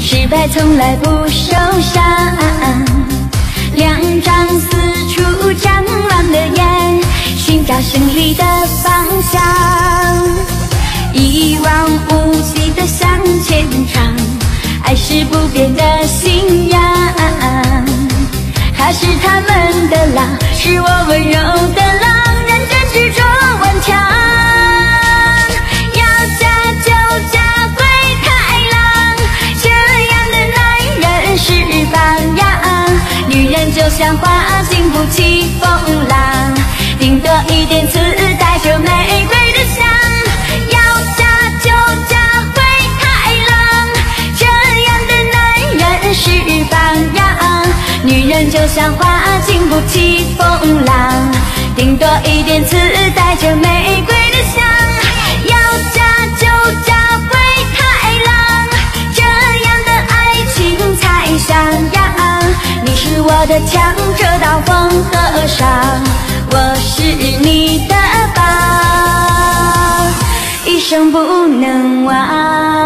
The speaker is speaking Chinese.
失败从来不受伤。两张四处张望的眼，寻找胜利的方向，一往无际的向前闯，爱是不变的信仰。他是他们的狼，是我温柔的狼，认真执着顽强。要嫁就嫁灰太狼，这样的男人是榜样。女人就像花，经不起风浪，顶多一点刺，带着玫瑰的香。要嫁就嫁灰太狼，这样的男人是榜样。女人就像花，经不起风浪，顶多一点刺，带着玫瑰的香。要嫁就嫁灰太狼，这样的爱情才像样。你是我的枪，遮到风和沙，我是你的宝，一生不能忘。